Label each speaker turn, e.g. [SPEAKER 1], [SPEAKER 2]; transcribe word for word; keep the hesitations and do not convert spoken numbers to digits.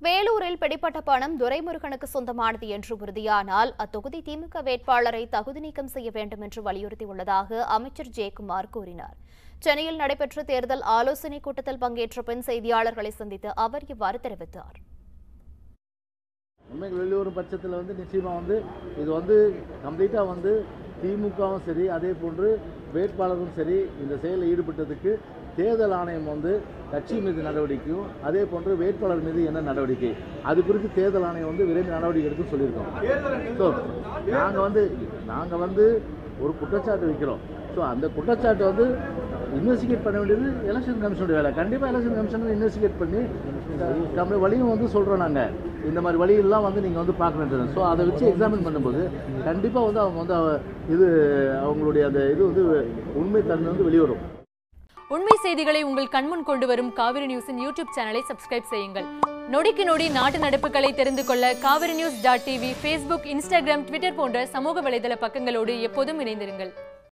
[SPEAKER 1] வேலூரில் பிடிப்பட்ட பணம் துரைமுருகனுக்கு சொந்தமானது என்று உறுதியானால் அத்தொகுதி திமுக வேட்பாளரை தகுதி நீக்கம் செய்ய வேண்டும் என்று வலியுறுத்தியுள்ளதாக அமைச்சர் ஜெயக்குமார் கூறினார். சென்னையில் நடைபெற்ற தேர்தல் ஆலோசனைக் கூட்டத்தில் பங்கேற்ற பின் செய்தியாளர்களை சந்தித்து அவர் இவ்வாறு தெரிவித்தார்.
[SPEAKER 2] உண்மைகள் வெளிவரும் பட்சத்தில் வந்து நிச்சயமாக வந்து இது வந்து கம்ப்ளீட்டாக வந்து திமுகவும் சரி, அதே போன்று வேட்பாளரும் சரி இந்த செயலில் ஈடுபட்டதுக்கு தேர்தல் ஆணையம் வந்து கட்சி மீது நடவடிக்கையும், அதே போன்று வேட்பாளர் மீது என்ன நடவடிக்கை அது குறித்து தேர்தல் ஆணையம் வந்து விரைந்து நடவடிக்கை எடுத்து சொல்லியிருக்கோம். ஸோ நாங்கள் வந்து நாங்கள் வந்து ஒரு குற்றச்சாட்டு வைக்கிறோம். ஸோ அந்த குற்றச்சாட்டு வந்து இன்வெஸ்டிகேட் பண்ண வேண்டியது எலெக்ஷன் கமிஷனுடைய வேலை. கண்டிப்பாக எலெக்ஷன் கமிஷன் இன்வெஸ்டிகேட் பண்ணி நம்ம வழியும் வந்து சொல்கிறோம். நாங்கள் இந்த மாதிரி வழியெல்லாம் வந்து நீங்கள் வந்து பார்க்க வேண்டியது. ஸோ அதை வச்சு எக்ஸாமின் பண்ணும்போது கண்டிப்பாக வந்து அவங்க வந்து இது அவங்களுடைய அந்த இது வந்து உண்மை தன்மை வந்து வெளிவரும்.
[SPEAKER 3] உண்மை செய்திகளை உங்கள் கண்முன் கொண்டு வரும் காவிரி நியூஸின் யூடியூப் சேனலை சப்ஸ்கிரைப் செய்யுங்கள். நொடிக்கு நொடி நாட்டு நடப்புகளை தெரிந்து கொள்ள Kaveri news dot TV, Facebook, Instagram, Twitter போன்ற சமூக வலைதள பக்கங்களோடு எப்போதும் இணைந்திருங்கள்.